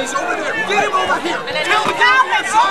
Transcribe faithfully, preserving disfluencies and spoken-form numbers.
He's over there. Get him over here. Tell him to get